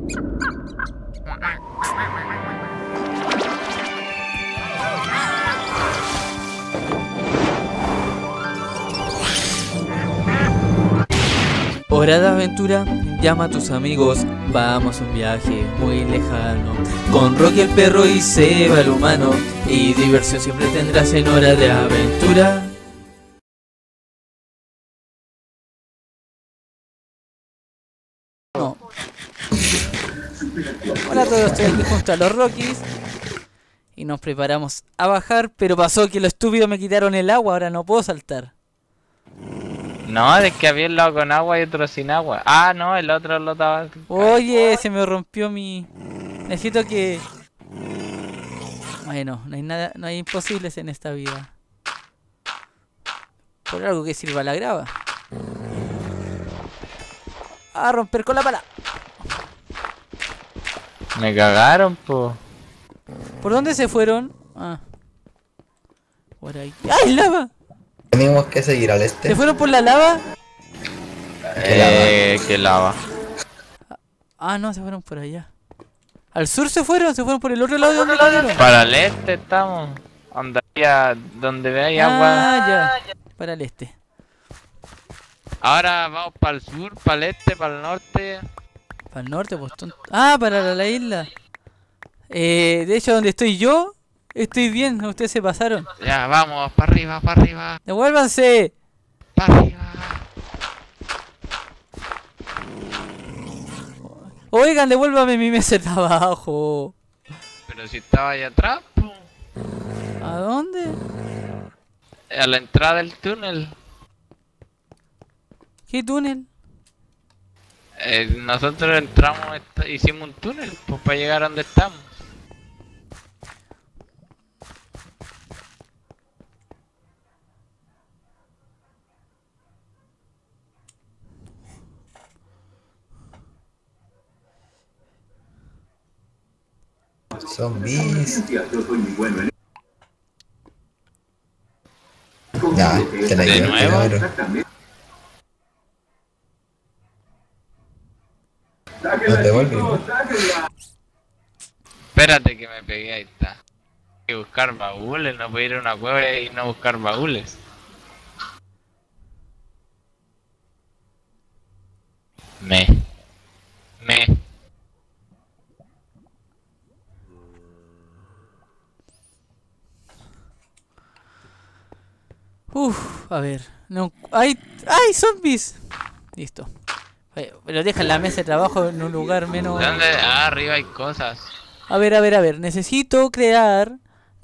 Hora de aventura, llama a tus amigos, vamos a un viaje muy lejano. Con Rocky el perro y Seba el humano, y diversión siempre tendrás en Hora de Aventura. No. Hola a todos, estoy aquí junto a los Rockies y nos preparamos a bajar, pero pasó que los estúpidos me quitaron el agua, ahora no puedo saltar. No, es que había un lado con agua y otro sin agua. Ah, no, el otro lo estaba... Oye, se me rompió mi... Necesito que... Bueno, no hay nada, no hay imposibles en esta vida. Por algo que sirva la grava. A romper con la pala. Me cagaron, po. ¿Por dónde se fueron? Ah. Por ahí. ¡Ay, lava! Tenemos que seguir al este. ¿Se fueron por la lava? ¿Qué lava? Ah, no, se fueron por allá. Al sur se fueron por el otro lado de donde cayeron. Para el este estamos. Donde veáis agua. Ah, ya. Para el este. Ahora vamos para el sur, para el este, para el norte. Para el norte, pues tonto. Ah, para la isla. De hecho, donde estoy yo, estoy bien. Ustedes se pasaron. Ya, vamos, para arriba, para arriba. ¡Devuélvanse! Para arriba. Oigan, devuélvame mi mesa de abajo. Pero si estaba allá atrás, po. ¿A dónde? A la entrada del túnel. ¿Qué túnel? Nosotros entramos, hicimos un túnel pues, para llegar a donde estamos. Zombies. Ya, te la ¿De llevo, nuevo? No te vuelves. Espérate que me pegué, ahí está. Hay que buscar baúles, no puedo ir a una cueva y no buscar baúles. Me. A ver. No, ¡ay! ¡Zombies! Listo. Pero dejan la mesa de trabajo en un lugar menos... ¿Dónde? Ah, arriba hay cosas. A ver. Necesito crear.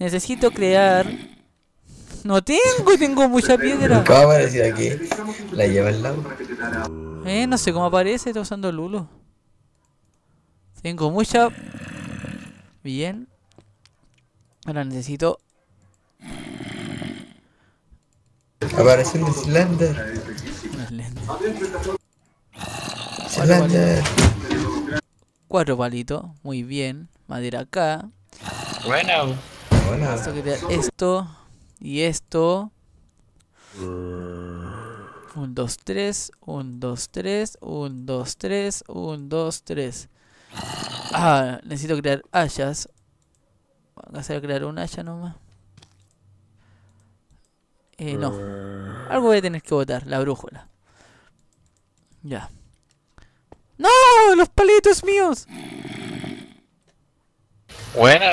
No tengo mucha piedra. ¿Cómo apareció aquí? La lleva al lado. No sé cómo aparece, está usando Lulo. Tengo mucha... Bien. Ahora necesito... Apareció un Slender. unas lentes. Slender. 4 palitos, muy bien. Madera acá. Bueno. Hola. Esto y esto. 1, 2, 3. 1, 2, 3. 1, 2, 3. 1, 2, 3. Ah, necesito crear hayas. Voy a hacer crear un haya nomás. No. Algo voy a tener que botar, la brújula. Ya. ¡No! ¡Los palitos míos! Bueno.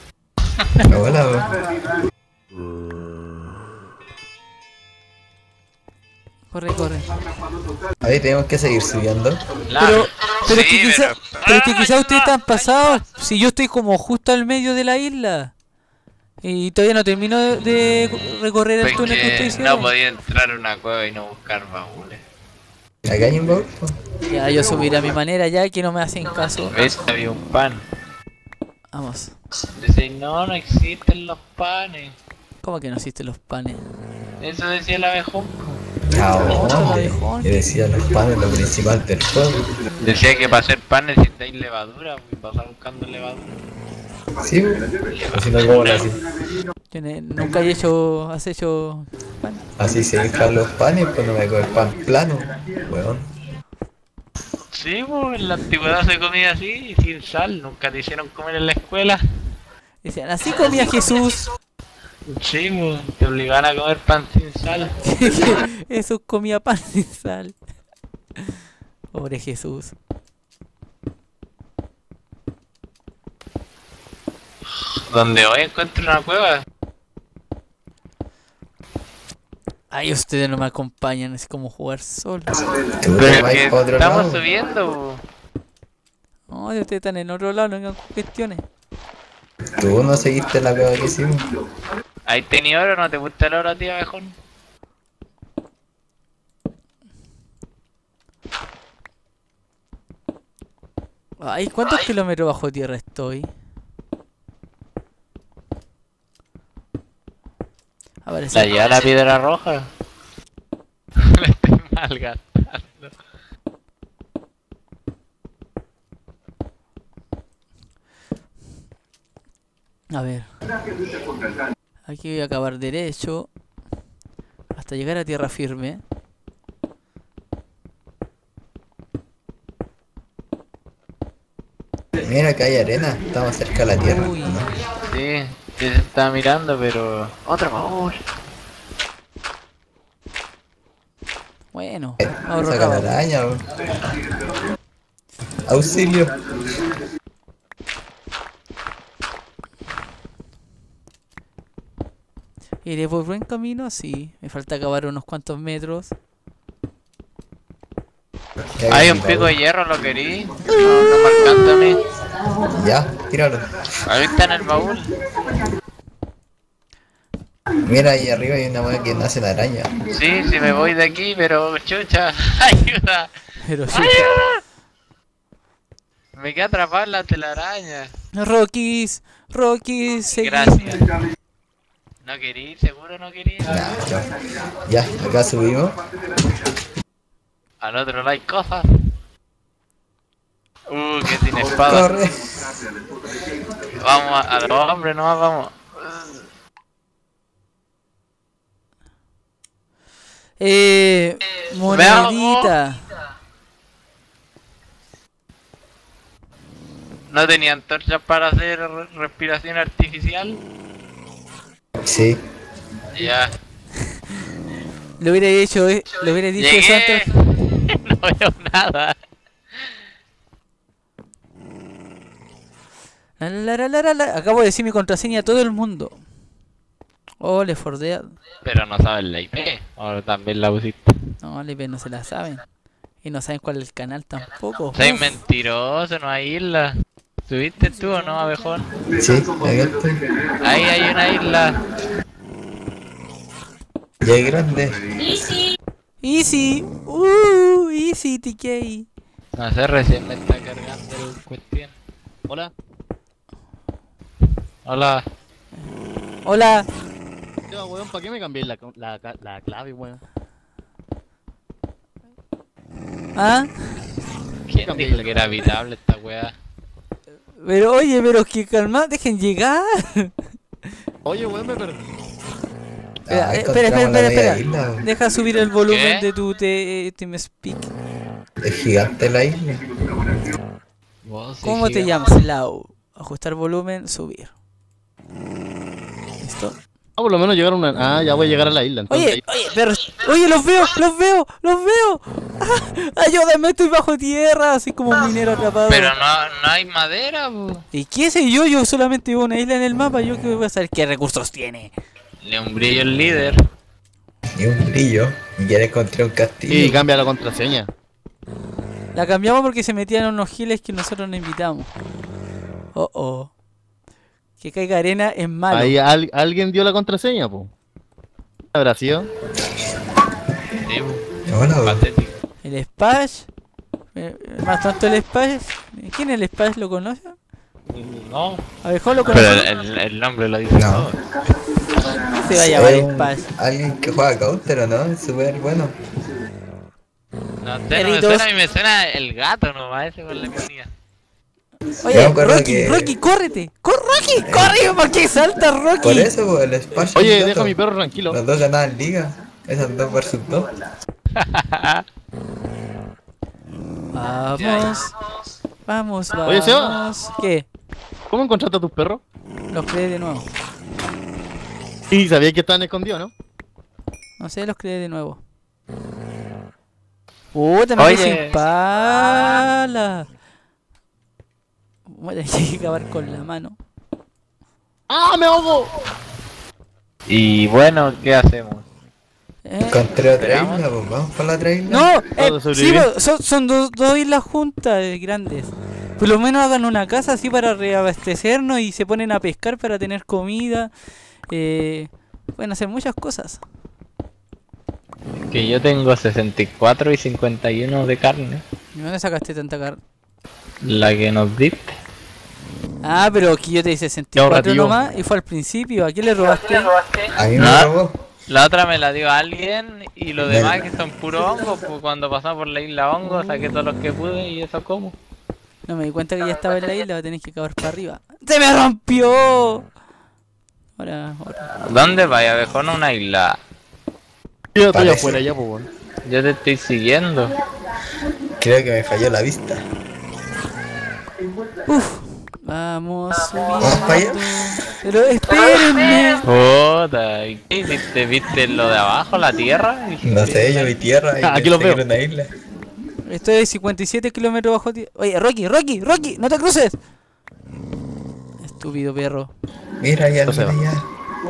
Hola. Corre. Ahí tenemos que seguir subiendo. Pero es Sí, que quizá ustedes están pasados. Si yo estoy como justo al medio de la isla. Y todavía no termino de recorrer el túnel que ustedes hicieron. No podía entrar a una cueva y no buscar baúles. Acá hay un baúl. Ya, yo subiré a mi manera ya que no me hacen caso. ¿Ves? Había un pan. Vamos. Dice, no existen los panes. ¿Cómo que no existen los panes? Eso decía el abejón. Y decía los panes lo principal del juego. Decía que para hacer pan necesitáis levadura, y pasar buscando levadura. Sí, o si no, ¿cómo lo hacen? Nunca has hecho pan. Así se inflan los panes, pues no me hago el pan plano, weón. Sí, pues en la antigüedad se comía así, sin sal. Nunca te hicieron comer en la escuela. Decían, así comía Jesús. Sí, pues te obligaban a comer pan sin sal. Jesús comía pan sin sal. Pobre Jesús. Donde hoy encuentro una cueva. Ay, ustedes no me acompañan, es como jugar solo. Tú Pero te vas que para otro estamos lado. subiendo, po. No, ustedes están en otro lado, no vengan con cuestiones. Tú no seguiste la prueba que hicimos. ¿Ahí tenía oro? ¿No te gusta el oro a ti, abejón? Ay, ¿cuántos kilómetros bajo tierra estoy? A ver, La lleva la piedra roja. Me estoy malgastando. a ver. Aquí voy a acabar derecho. Hasta llegar a tierra firme. Mira que hay arena, estamos cerca de la tierra. Uy. ¿No? Sí, sí se está mirando, pero... ¡Otro baúl! Bueno, ahorro Saca la cabo. araña, bro. Auxilio. ¿Iré por buen camino? Sí. Me falta acabar unos cuantos metros. Ya Hay vi un mi pico de baúl. hierro, ¿lo querí? No, no me alcanza a mí. Ya, tíralo. Ahí está en el baúl. Mira ahí arriba hay una weá que nace la araña. Sí, sí me voy de aquí, pero chucha, ayuda. Pero sí. ¡Ayuda! Me quedé atrapado en la telaraña. Rockies, Rockies, seguid. Gracias. ¿No querí? ¿Seguro no querí? Ya, ya, acá subimos. Al otro lado hay cosas. Que tiene espada. Corre. Vamos a los hombres nomás, vamos. Monedita. ¿No tenía antorchas para hacer respiración artificial? Sí. Ya. Lo hubiera hecho, lo hubiera dicho eso Llegué. antes. No veo nada. Acabo de decir mi contraseña a todo el mundo. Oh, le fordead. Pero no saben la IP. Ahora también la pusiste. No, le no se la saben. Y no saben cuál es el canal tampoco. Soy Uf. mentiroso, no hay isla. ¿Subiste tú o no, abejón? Sí, acá estoy. Ahí hay una isla. Ya es grande. Easy. Easy, TK. No sé, recién me está cargando el cuestión. Hola. Hola. Hola. Yo, weón, ¿para qué me cambié la clave, weón? ¿Ah? ¿Quién dijo que era habitable esta weá? Pero oye, pero que calma, dejen llegar. Oye, weón, me perdí. Ah, Espera, encontramos la media espera. isla. Deja subir el volumen ¿Qué? de tu TeamSpeak. Es gigante la isla. ¿Cómo te llamas? Lau. Ajustar volumen, subir. ¿Listo? Ah, por lo menos llegar a una... Ah, ya voy a llegar a la isla, entonces... Oye, pero... Oye, los veo. Ah, ayúdame, estoy bajo tierra, así como un minero atrapado. Pero no hay madera, po. ¿Y qué sé yo? Yo solamente veo una isla en el mapa, yo que voy a saber qué recursos tiene. Le un brillo el líder. Ni un brillo. Y ya encontré un castillo. Y cambia la contraseña. La cambiamos porque se metían unos giles que nosotros no invitamos. Oh. Que caiga arena es malo. Ahí alguien dio la contraseña, po. ¿Habrá sido? Sí, po. Hola, bro. Patético. El Splash. Más tanto el Splash. ¿Quién es el Splash? ¿Lo conoce? No. Abejón lo Pero conoce. el nombre lo dice No. todo. Se va a llamar Es un- Splash. Alguien que juega Counter, ¿o no? Es súper bueno. No sé, no me Perritos. suena, a mí me suena el gato nomás, ese con la ponía. Yo me Oye, acuerdo Rocky, que- Rocky, córrete. Rocky, corre, ¿por qué salta Rocky? Por eso, pues, el Splash. Oye, es un deja gato. a mi perro tranquilo. Los dos ganaban liga. Esas 2 versus 2. Vamos. Vamos, vamos. Oye, Seba. ¿Qué? ¿Cómo encontraste a tus perros? Los creé de nuevo. Sí, sabía que estaban escondidos, ¿no? No sé, los creé de nuevo. Puta, me Oye. quedé sin pala. Voy a tener que acabar con la mano. ¡Ah, me ahogo! Y bueno, ¿qué hacemos? Encontré otra Esperamos. isla, pues vamos por la otra isla. No, Todo sí, sobrevivir. pero son dos islas juntas grandes. Por lo menos hagan una casa así para reabastecernos y se ponen a pescar para tener comida. Pueden hacer muchas cosas. Que yo tengo 64 y 51 de carne. ¿De dónde sacaste tanta carne? La que nos diste. Ah, pero aquí yo te di 64 ahorrativo. nomás y fue al principio. ¿A quién le robaste? A mí me No. robó. La otra me la dio alguien y los Me- demás que son puro hongos, pues cuando pasamos por la isla hongo saqué todos los que pude y eso como. No me di cuenta que ya estaba en la isla, va a tener que acabar para arriba. ¡Se me rompió! Ahora. ¿Dónde vaya, Abejón? Una isla. Yo estoy Parece. afuera ya, pues, bueno. Yo te estoy siguiendo. Creo que me falló la vista. Uf. Vamos ¿Vamos para allá? subiendo. Pero espérenme. Puta, ¿y qué hiciste? ¿Viste lo de abajo, la tierra? No sé, yo vi tierra y Ah, aquí pensé los que veo. era una isla. Estoy a 57 kilómetros bajo tierra. Oye, Rocky, no te cruces. Estúpido perro. Mira, ya, No se va. mira, ya.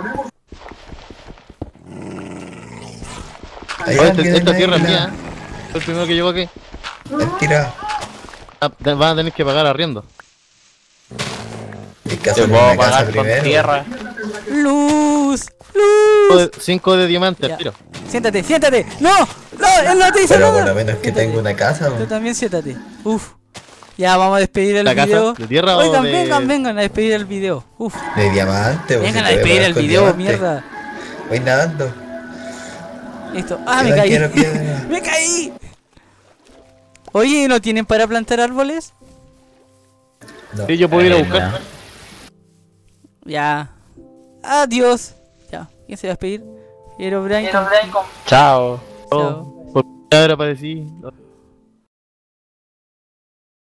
Hay Oye, alguien en esta la tierra es isla. mía, ¿eh? Soy el primero que llegó aquí. Mentira. Van a tener que pagar arriendo. Hay que Te hacer puedo una casa pagar con primero. tierra. Luz. 5 de diamante Ya. al tiro. Siéntate. No, él no te hizo Pero por nada. lo menos que Siéntate. tengo una casa. Tú pues. también siéntate. Uf. Ya, vamos a despedir el ¿La casa? video. ¿De tierra o Oigan, de...? vengan a despedir el video. Uf. De diamante. pues, Vengan si a te voy despedir pagar el con video, diamante. mierda. Voy nadando. Listo. Ah, Yo me caí. quiero piedra. Me caí. Oye, ¿no tienen para plantar árboles? No. Sí, yo puedo ir a no. buscar. Ya. Adiós. Ya. ¿Quién se va a despedir? Herobrine. Chao. Chao. Por ahora aparecí.